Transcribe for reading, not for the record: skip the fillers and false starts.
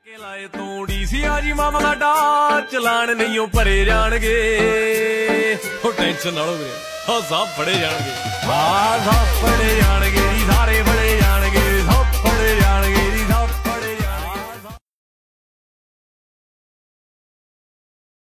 ਲਾਏ ਤੂੰ ਡੀਸੀਆ ਜੀ ਮਾਮਲਾ ਡਾ ਚਲਾਨ ਨਹੀਂ ਉਹ ਭਰੇ ਜਾਣਗੇ ਉਹ ਟੈਨਸ਼ਨ ਨਾ ਲਓ ਵੀਰੇ ਹਾਂ ਸਭ ਫੜੇ ਜਾਣਗੇ ਹਾਂ ਸਭ